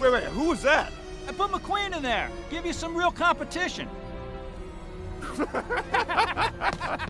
Wait, who was that? I put McQueen in there. Give you some real competition.